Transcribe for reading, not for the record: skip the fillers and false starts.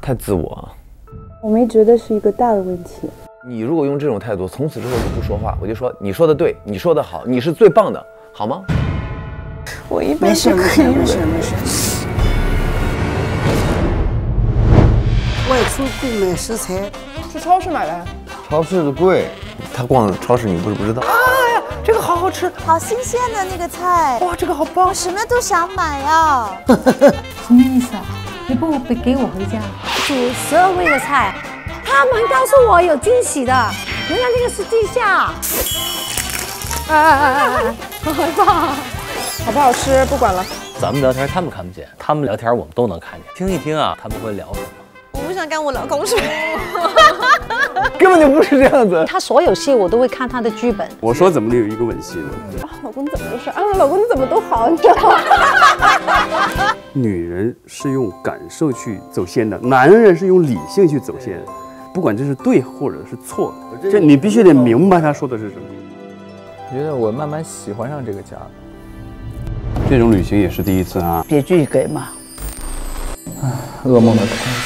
太自我。 我没觉得是一个大的问题。 你如果用这种态度，从此之后就不说话，我就说你说的对，你说的好，你是最棒的，好吗？ 我一般是可以忍。 外出购买食材， 去超市买的。 超市的贵，他逛超市你不是不知道。 哎呀，这个好好吃， 好新鲜的那个菜， 哇，这个好棒， 我什么都想买呀。 什么意思啊？你不给我回家？煮12味的菜，他们告诉我有惊喜的，原来那个是地下。好害怕， 好不好吃不管了。 咱们聊天他们看不见，他们聊天我们都能看见。听一听啊，他们会聊什么？ 我不想跟我老公说。 根本就不是这样子。 他所有戏我都会看他的剧本。 我说怎么有一个吻戏呢？ 老公怎么回事啊？老公你怎么都好，你知道吗？ 女人是用感受去走线的，男人是用理性去走线。不管这是对或者是错，这你必须得明白他说的是什么。 我觉得我慢慢喜欢上这个家了。 这种旅行也是第一次啊。 别拒给嘛。 噩梦的开始。